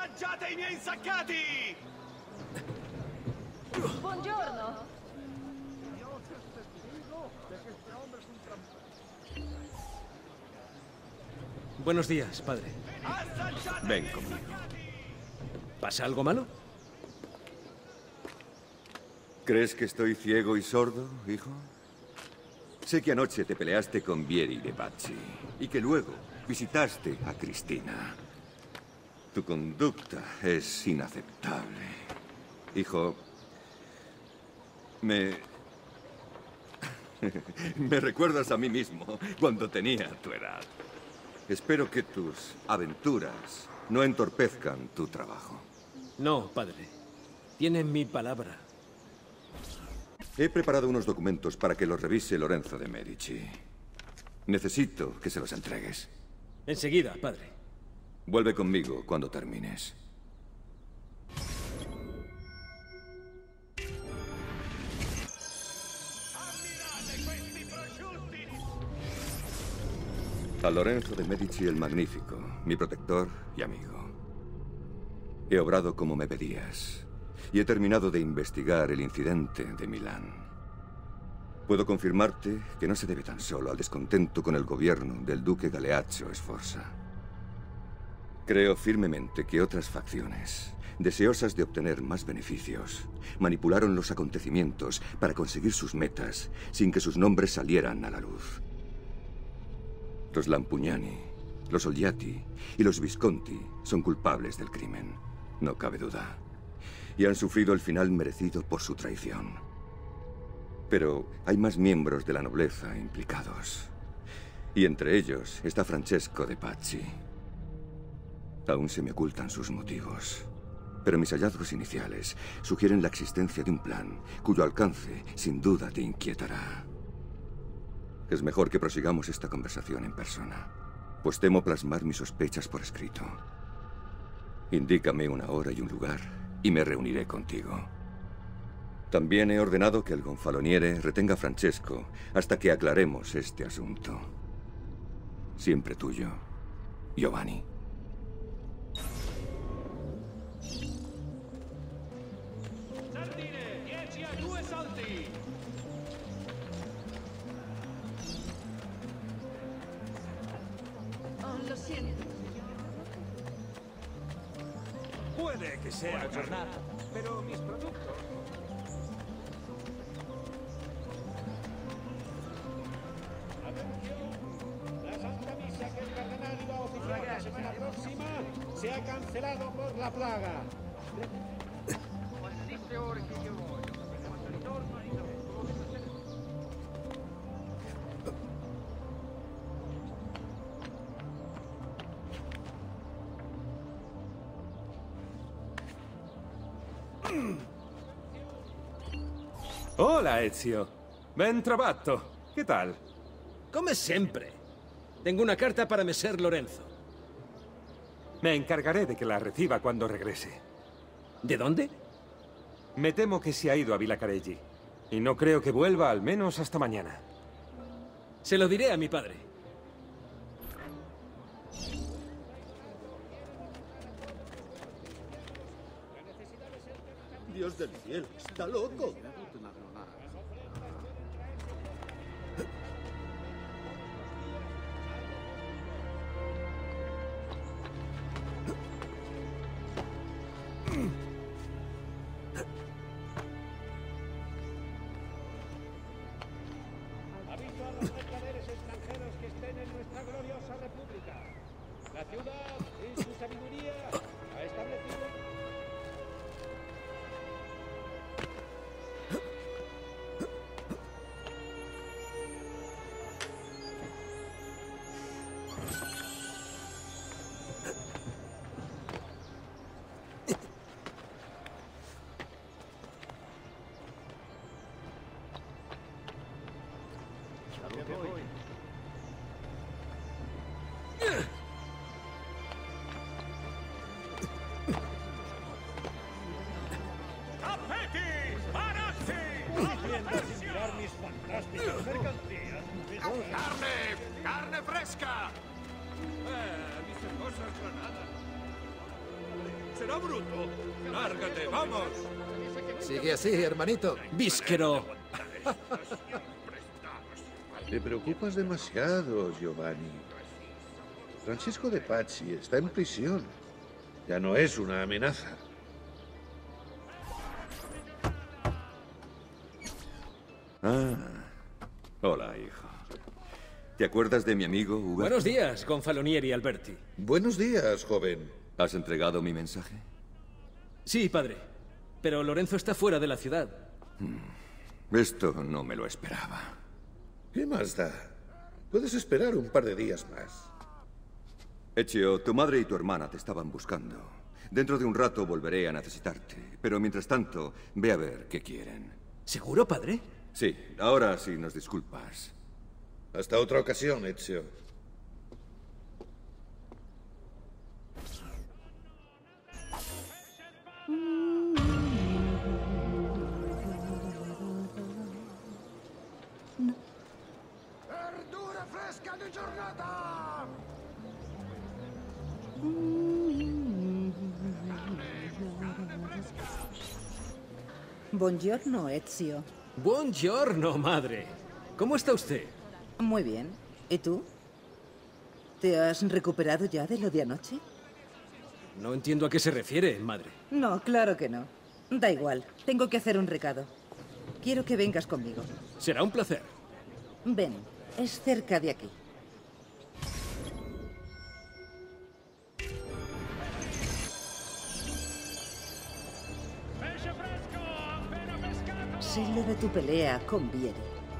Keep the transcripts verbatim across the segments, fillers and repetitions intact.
Assaggiate I miei insaccati! Buongiorno. Buenos días, padre. Ven conmigo. ¿Pasa algo malo? ¿Crees que estoy ciego y sordo, hijo? Sé que anoche te peleaste con Vieri de Pazzi y que luego visitaste a Cristina. Tu conducta es inaceptable. Hijo, me... me recuerdas a mí mismo cuando tenía tu edad. Espero que tus aventuras no entorpezcan tu trabajo. No, padre. Tienen mi palabra. He preparado unos documentos para que los revise Lorenzo de Medici. Necesito que se los entregues. Enseguida, padre. Vuelve conmigo cuando termines. A Lorenzo de Medici el Magnífico, mi protector y amigo. He obrado como me pedías, y he terminado de investigar el incidente de Milán. Puedo confirmarte que no se debe tan solo al descontento con el gobierno del duque Galeazzo Sforza. Creo firmemente que otras facciones, deseosas de obtener más beneficios, manipularon los acontecimientos para conseguir sus metas sin que sus nombres salieran a la luz. Los Lampugnani, los Olgiati y los Visconti son culpables del crimen, no cabe duda. Y han sufrido el final merecido por su traición. Pero hay más miembros de la nobleza implicados. Y entre ellos está Francesco de Pazzi. Aún se me ocultan sus motivos. Pero mis hallazgos iniciales sugieren la existencia de un plan cuyo alcance sin duda te inquietará. Es mejor que prosigamos esta conversación en persona, pues temo plasmar mis sospechas por escrito. Indícame una hora y un lugar, y me reuniré contigo. También he ordenado que el gonfaloniere retenga a Francesco hasta que aclaremos este asunto. Siempre tuyo, Giovanni. Sardine, dieci a due soldi! Oh, lo siento. Puede que sea jornada, pero mis productos... Atención, la Santa Misa que el cardenal iba a oficiar la semana próxima se ha cancelado por la plaga. Hola, Ezio. Ben trovato. Che tal? Come sempre. Tengo una carta para Messer Lorenzo. Me encargaré de que la reciba cuando regrese. ¿De dónde? Me temo que se ha ido a Villacareggi. Y no creo que vuelva al menos hasta mañana. Se lo diré a mi padre. Dios del cielo, está loco. Aviso a los mercaderes extranjeros que estén en nuestra gloriosa república. La ciudad, en su sabiduría, ha establecido... ¡Tappeti! ¡Barazzi! ¿Piensas enviar mis fantásticas mercancías? ¡Carne! ¡Carne fresca! Eh, mis hermosas granadas. será bruto. Lárgate, vamos. Sigue así, hermanito. Vísquero. Te preocupas demasiado, Giovanni. Francesco de Pazzi está en prisión. Ya no es una amenaza. Ah. Hola, hijo. ¿Te acuerdas de mi amigo Hugo? Buenos días, Gonfalonieri Alberti. Buenos días, joven. ¿Has entregado mi mensaje? Sí, padre. Pero Lorenzo está fuera de la ciudad. Esto no me lo esperaba. ¿Qué más da? Puedes esperar un par de días más. Ezio, tu madre y tu hermana te estaban buscando. Dentro de un rato volveré a necesitarte. Pero mientras tanto, ve a ver qué quieren. ¿Seguro, padre? Sí, ahora sí nos disculpas. Hasta otra ocasión, Ezio. Verdura fresca di giornata! Buongiorno, Ezio. Buongiorno, madre. ¿Cómo está usted? Muy bien. ¿Y tú? ¿Te has recuperado ya de lo de anoche? No entiendo a qué se refiere, madre. No, claro que no. Da igual. Tengo que hacer un recado. Quiero que vengas conmigo. Será un placer. Ven. Es cerca de aquí. Pesce fresco, appena pescato! Sé lo de tu pelea con Vieri.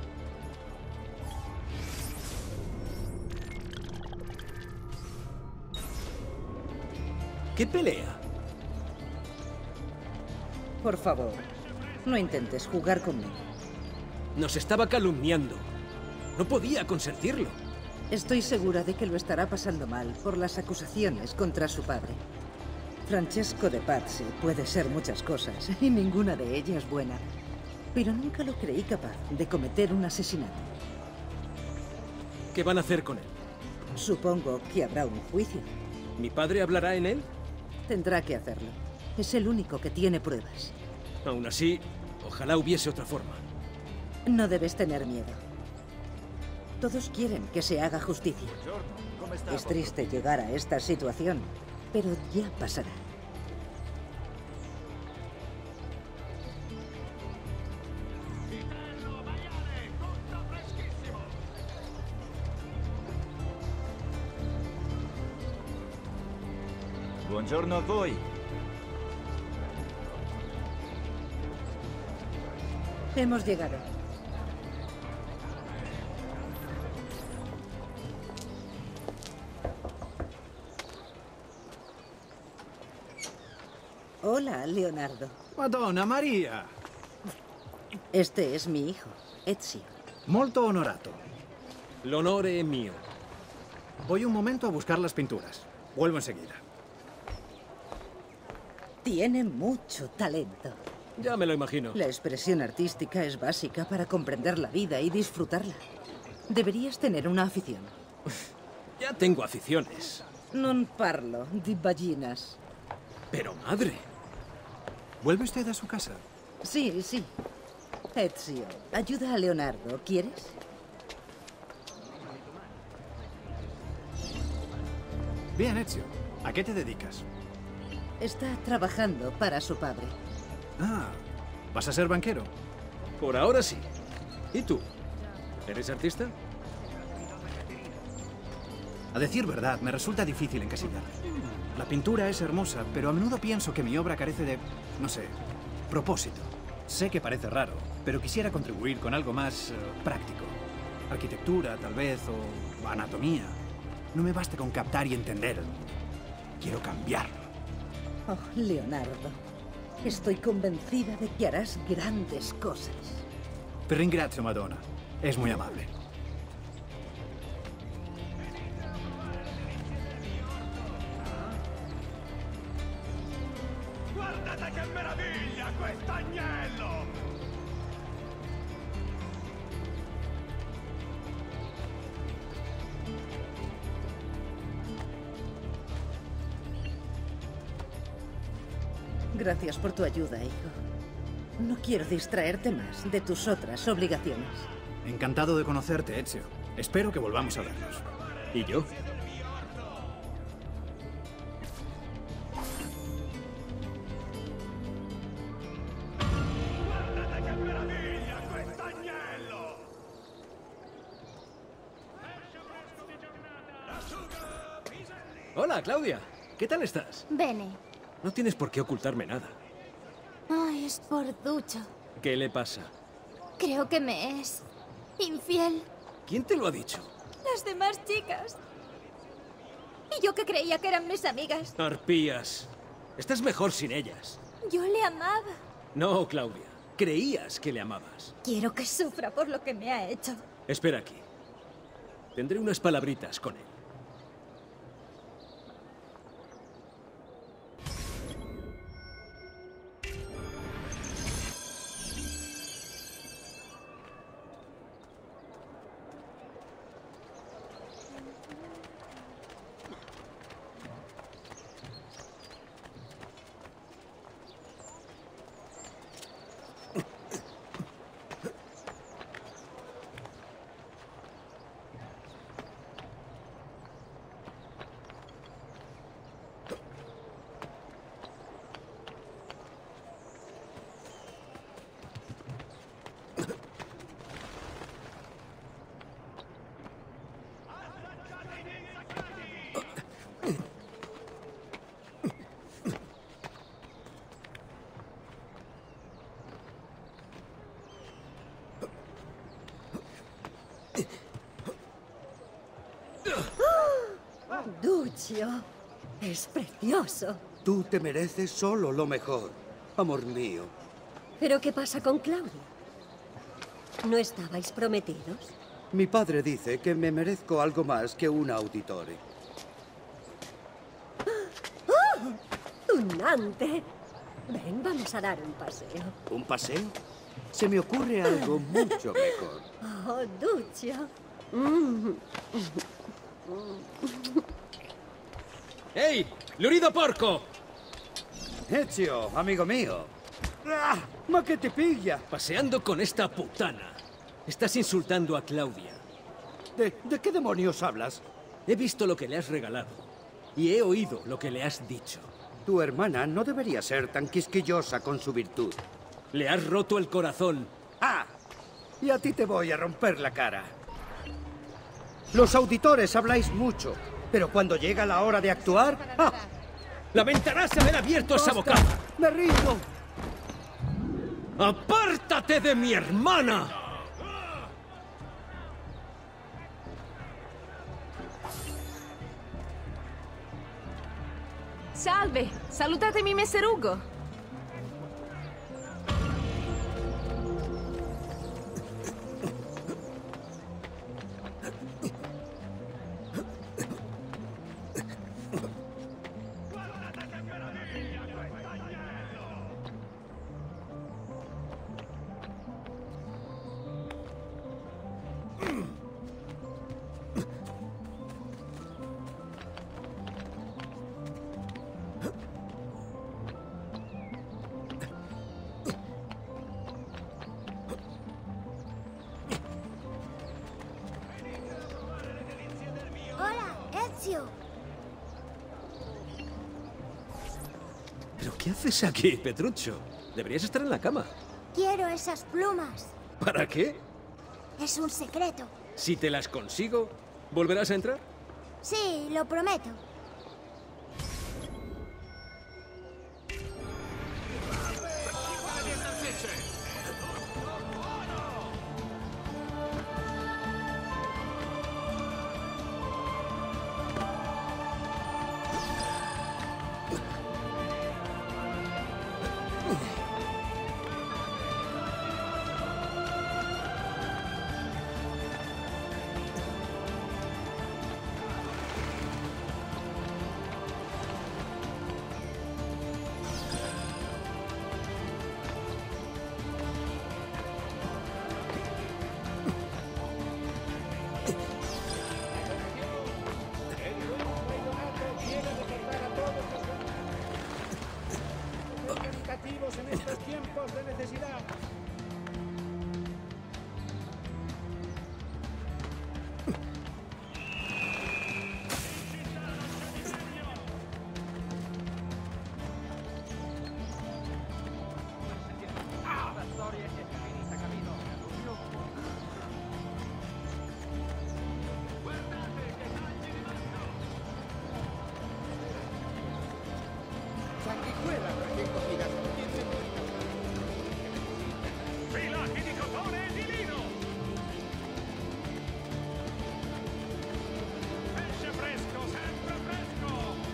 ¿Qué pelea? Por favor, no intentes jugar conmigo. Nos estaba calumniando. No podía consentirlo. Estoy segura de que lo estará pasando mal por las acusaciones contra su padre. Francesco de Pazzi puede ser muchas cosas y ninguna de ellas buena. Pero nunca lo creí capaz de cometer un asesinato. ¿Qué van a hacer con él? Supongo que habrá un juicio. ¿Mi padre hablará en él? Tendrá que hacerlo. Es el único que tiene pruebas. Aún así, ojalá hubiese otra forma. No debes tener miedo. Todos quieren que se haga justicia. Es triste llegar a esta situación, pero ya pasará. Buongiorno a voi. Hemos llegado. Hola, Leonardo. Madonna Maria! Este es mi hijo, Ezio. Molto onorato. L'onore è mio. Voy un momento a buscar las pinturas. Vuelvo enseguida. Tiene mucho talento. Ya me lo imagino. La expresión artística es básica para comprender la vida y disfrutarla. Deberías tener una afición. Ya tengo aficiones. Non parlo di ballinas. Pero, madre... ¿Vuelve usted a su casa? Sí, sí. Ezio, ayuda a Leonardo, ¿quieres? Bien, Ezio. ¿A qué te dedicas? Está trabajando para su padre. Ah, ¿vas a ser banquero? Por ahora sí. ¿Y tú? ¿Eres artista? A decir verdad, me resulta difícil encasillar. La pintura es hermosa, pero a menudo pienso que mi obra carece de, no sé, propósito. Sé que parece raro, pero quisiera contribuir con algo más eh, práctico. Arquitectura, tal vez, o anatomía. No me basta con captar y entender el mundo. Quiero cambiarlo. Oh, Leonardo. Estoy convencida de que harás grandes cosas. Te ringrazio, Madonna. Es muy amable. Guardate che meraviglia quest'agnello! Gracias por tu ayuda, hijo. No quiero distraerte más de tus otras obligaciones. Encantado de conocerte, Ezio. Espero que volvamos a vernos. ¿Y yo? Guardate che meraviglia quest'agnello! Hola, Claudia. ¿Qué tal estás? Bene. No tienes por qué ocultarme nada. Ay, es por Ducho. ¿Qué le pasa? Creo que me es infiel. ¿Quién te lo ha dicho? Las demás chicas. Y yo que creía que eran mis amigas. Arpías. Estás mejor sin ellas. Yo le amaba. No, Claudia. Creías que le amabas. Quiero que sufra por lo que me ha hecho. Espera aquí. Tendré unas palabritas con él. Duccio, es precioso. Tú te mereces solo lo mejor, amor mío. ¿Pero qué pasa con Claudia? ¿No estabais prometidos? Mi padre dice que me merezco algo más que un auditore. ¡Oh! ¡Tunante! Ven, vamos a dar un paseo. ¿Un paseo? Se me ocurre algo mucho mejor. Oh, Duccio. Mm. ¡Ey! ¡Lurido porco! Ezio, amigo mío. ¡Ah! ¿Ma qué te pilla? Paseando con esta putana. Estás insultando a Claudia. ¿De, ¿De qué demonios hablas? He visto lo que le has regalado. Y he oído lo que le has dicho. Tu hermana no debería ser tan quisquillosa con su virtud. Le has roto el corazón. ¡Ah! Y a ti te voy a romper la cara. Los auditores habláis mucho, pero cuando llega la hora de actuar... ¡Ah! ¡Lamentarás haber abierto esa ¡Basta! bocada! ¡Me rindo! ¡Apártate de mi hermana! Salve, salutatemi messer Ugo. Hola, Ezio. ¿Pero qué haces aquí, Petruccio? Deberías estar en la cama. Quiero esas plumas. ¿Para qué? Es un secreto. Si te las consigo, ¿volverás a entrar? Sí, lo prometo. vivos en estos tiempos de necesidad. Filachi di cotone e di lino! Pesce fresco, sempre fresco!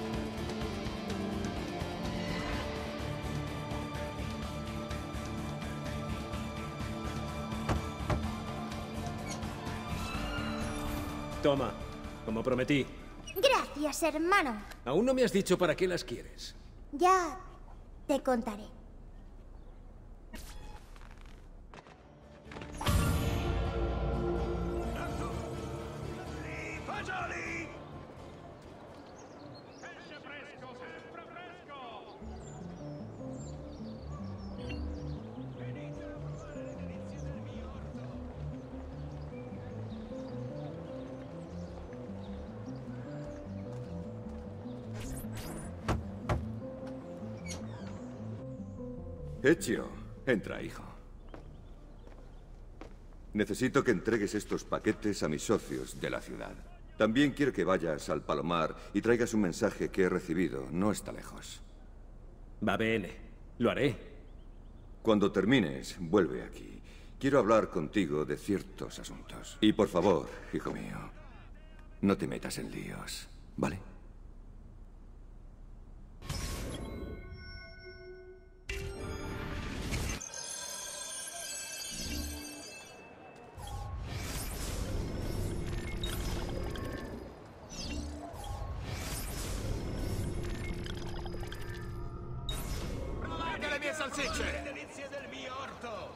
Toma, como prometí. Gracias, hermano. Aún no me has dicho para qué las quieres. Ya te contaré. Fagioli! Pesce fresco, sempre fresco! Venite a provare le delizie del mio orto! Ezio, entra, hijo. Necesito que entregues estos paquetes a mis socios de la ciudad. También quiero que vayas al Palomar y traigas un mensaje que he recibido. No está lejos. Va bene. Lo haré. Cuando termines, vuelve aquí. Quiero hablar contigo de ciertos asuntos. Y por favor, hijo mío, no te metas en líos, ¿vale? Provate le mie salsicce! Le delizie del mio orto!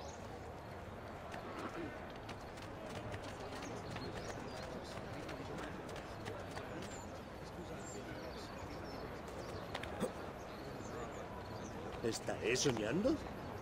¿Estaré soñando?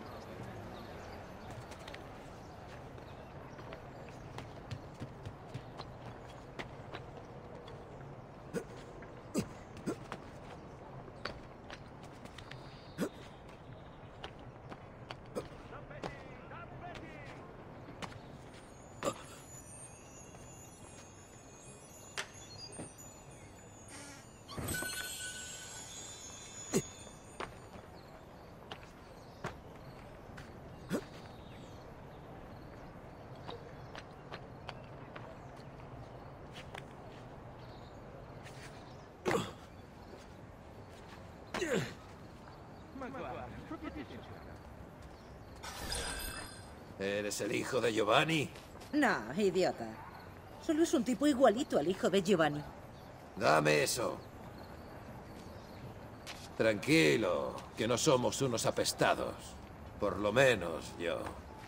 ¿Eres el hijo de Giovanni? No, idiota. Solo es un tipo igualito al hijo de Giovanni. Dame eso. Tranquilo, que no somos unos apestados. Por lo menos yo.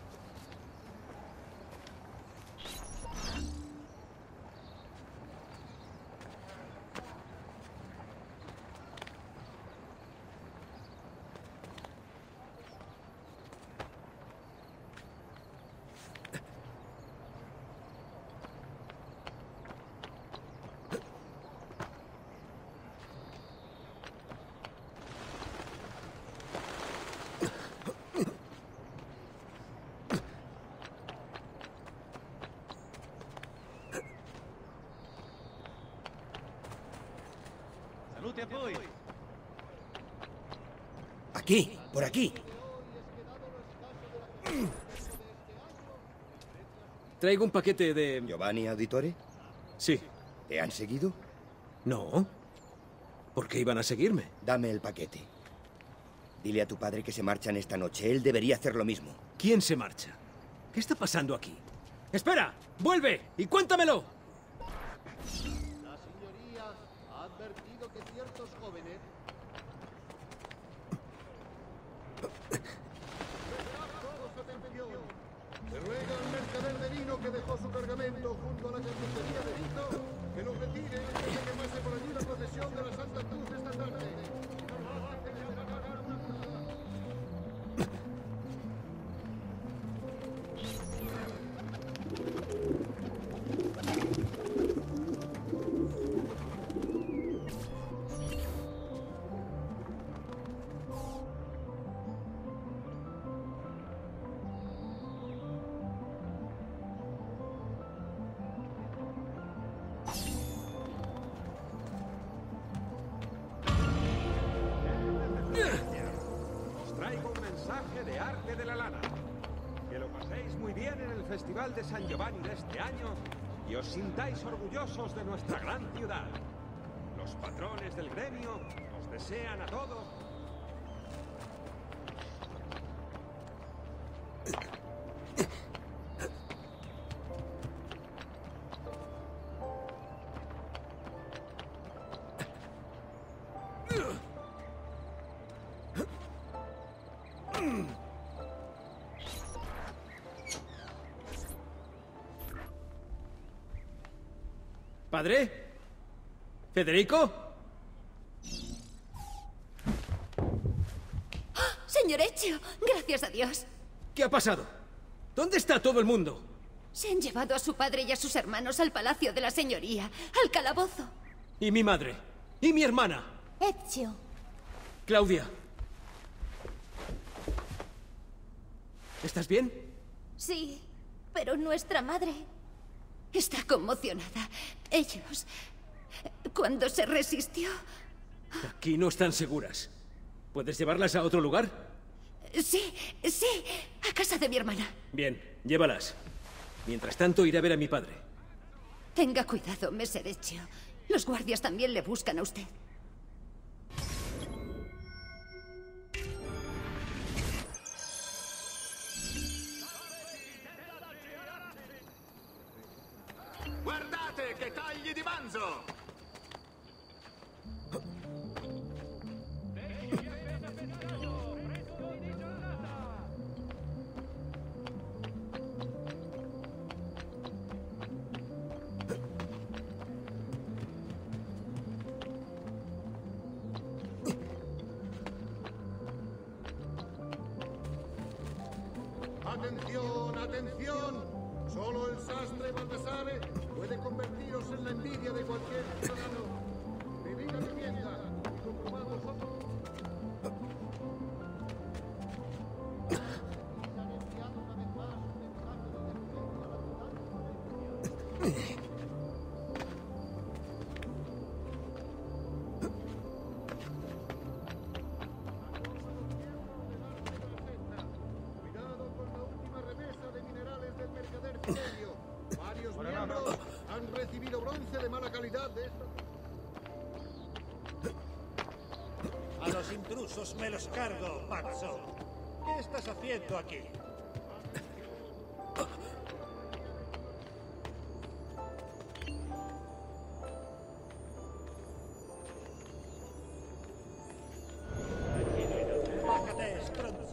Salute a voi! Aquí, por aquí. Traigo un paquete de... ¿Giovanni Auditore? Sí. ¿Te han seguido? No. ¿Por qué iban a seguirme? Dame el paquete. Dile a tu padre que se marchan esta noche. Él debería hacer lo mismo. ¿Quién se marcha? ¿Qué está pasando aquí? ¡Espera! ¡Vuelve! ¡Y cuéntamelo! La señoría ha advertido que ciertos jóvenes... Todos atención. Se ruega al mercader de vino que dejó su cargamento junto a la carnicería de Vito que lo retire antes de que pase por allí la procesión de la Santa Cruz esta tarde. pasaje de arte de la lana. Que lo paséis muy bien en el Festival de San Giovanni de este año y os sintáis orgullosos de nuestra gran ciudad. Los patrones del gremio os desean a todos. ¿Padre? ¿Federico? Señor Ezio, gracias a Dios. ¿Qué ha pasado? ¿Dónde está todo el mundo? Se han llevado a su padre y a sus hermanos al palacio de la señoría, al calabozo. ¿Y mi madre? ¿Y mi hermana? Ezio. Claudia. ¿Estás bien? Sí, pero nuestra madre está conmocionada. Ellos, cuando se resistió... Aquí no están seguras. ¿Puedes llevarlas a otro lugar? Sí, sí, a casa de mi hermana. Bien, llévalas. Mientras tanto, iré a ver a mi padre. Tenga cuidado, Messer Ezio. Los guardias también le buscan a usted. Guardate che tagli di manzo! ¡Atención, atención! Solo el sastre Baldassare puede convertiros en la envidia de cualquier ciudadano. Vivid a vivienda y comprobad vosotros. Varios miembros han recibido bronce de mala calidad de esta... A los intrusos me los cargo, Pazzo. ¿Qué estás haciendo aquí? Bájate, Stronzo.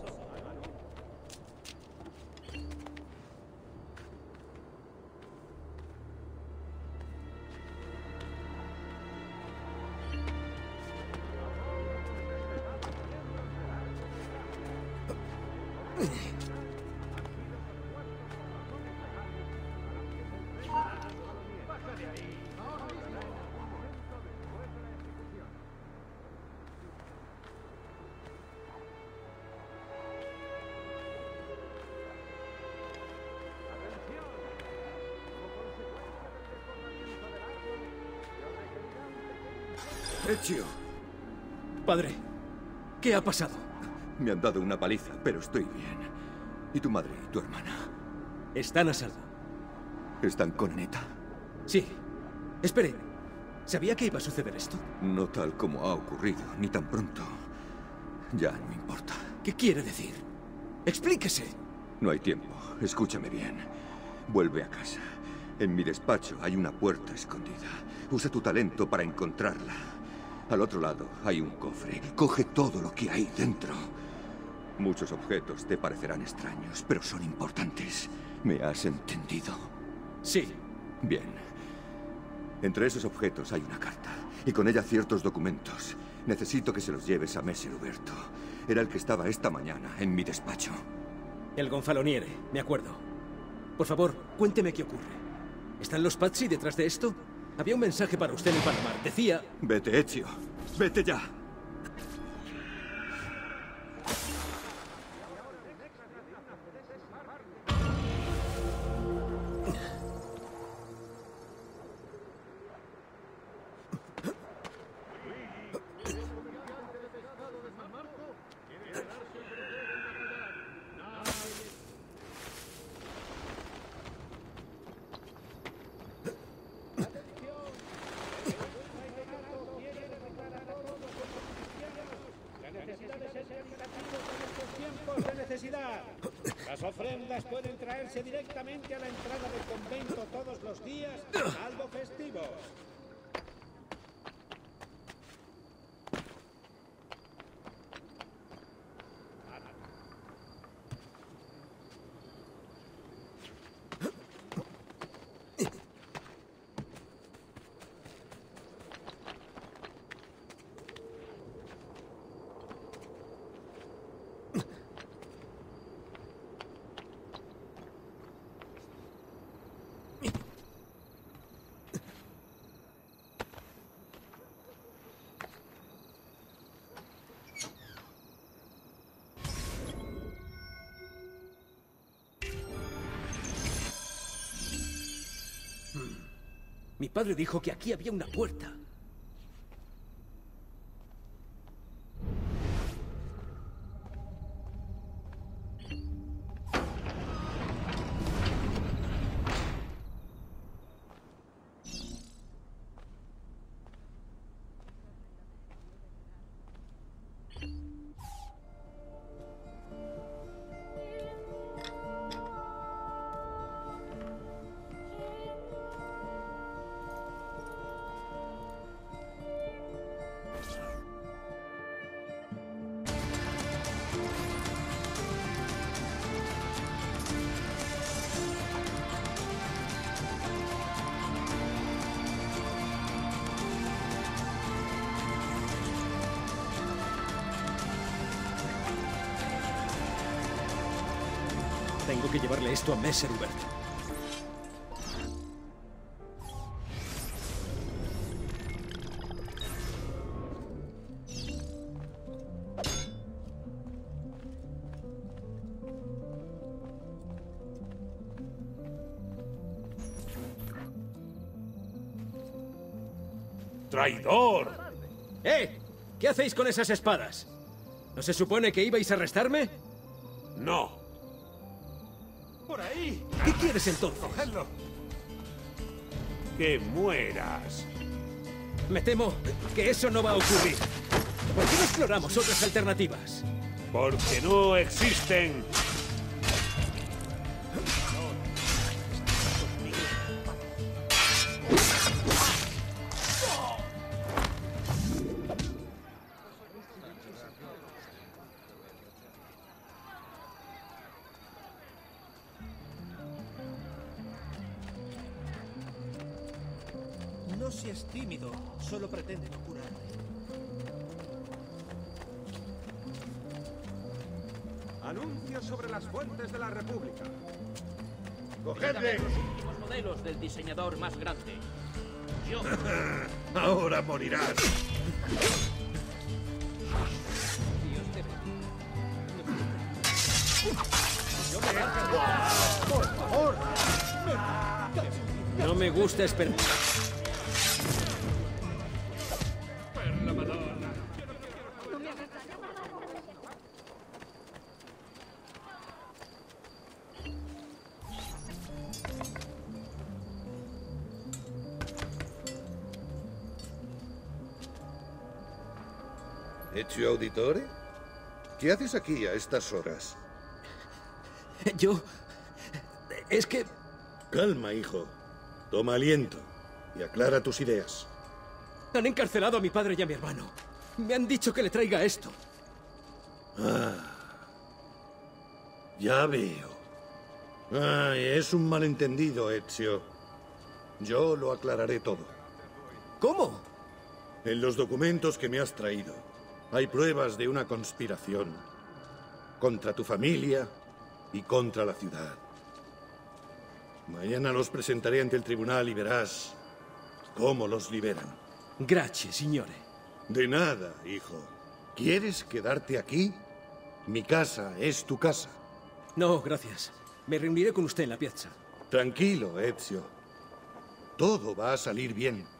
Ezio. Padre, ¿qué ha pasado? Me han dado una paliza, pero estoy bien. ¿Y tu madre y tu hermana? Están a salvo. ¿Están con Aneta? Sí. Espere. ¿Sabía que iba a suceder esto? No tal como ha ocurrido, ni tan pronto. Ya no importa. ¿Qué quiere decir? Explíquese. No hay tiempo. Escúchame bien. Vuelve a casa. En mi despacho hay una puerta escondida. Usa tu talento para encontrarla. Al otro lado hay un cofre. Coge todo lo que hay dentro. Muchos objetos te parecerán extraños, pero son importantes. ¿Me has entendido? Sí. Bien. Entre esos objetos hay una carta, y con ella ciertos documentos. Necesito que se los lleves a Messer Uberto. Era el que estaba esta mañana en mi despacho. El gonfaloniere, me acuerdo. Por favor, cuénteme qué ocurre. ¿Están los Pazzi detrás de esto? Había un mensaje para usted en el Palomar. Decía... Vete, Ezio. Vete ya. caritativos en estos tiempos de necesidad. Las ofrendas pueden traerse directamente a la entrada del convento todos los días, salvo festivos. Mi padre dijo que aquí había una puerta. Tengo que llevarle esto a Messer Hubert. ¡Traidor! ¡Eh! ¿Qué hacéis con esas espadas? ¿No se supone que ibais a arrestarme? No. ¡Por ahí! ¿Qué quieres entonces? ¡Cogedlo! ¡Que mueras! Me temo que eso no va a ocurrir. ¿Por qué no exploramos otras alternativas? Porque no existen. No seas tímido, solo pretende no curarme. Anuncio sobre las fuentes de la República. ¡Cogedle! Los últimos modelos del diseñador más grande. Yo. Ahora morirás. Dios te ¡Por favor! No me gusta esperar. Ezio Auditore? ¿Qué haces aquí a estas horas? Yo... Es que... Calma, hijo. Toma aliento y aclara tus ideas. Han encarcelado a mi padre y a mi hermano. Me han dicho que le traiga esto. Ah. Ya veo. Ay, es un malentendido, Ezio. Yo lo aclararé todo. ¿Cómo? En los documentos que me has traído hay pruebas de una conspiración contra tu familia y contra la ciudad. Mañana los presentaré ante el tribunal y verás cómo los liberan. Gracias, signore. De nada, hijo. ¿Quieres quedarte aquí? Mi casa es tu casa. No, gracias. Me reuniré con usted en la piazza. Tranquilo, Ezio. Todo va a salir bien.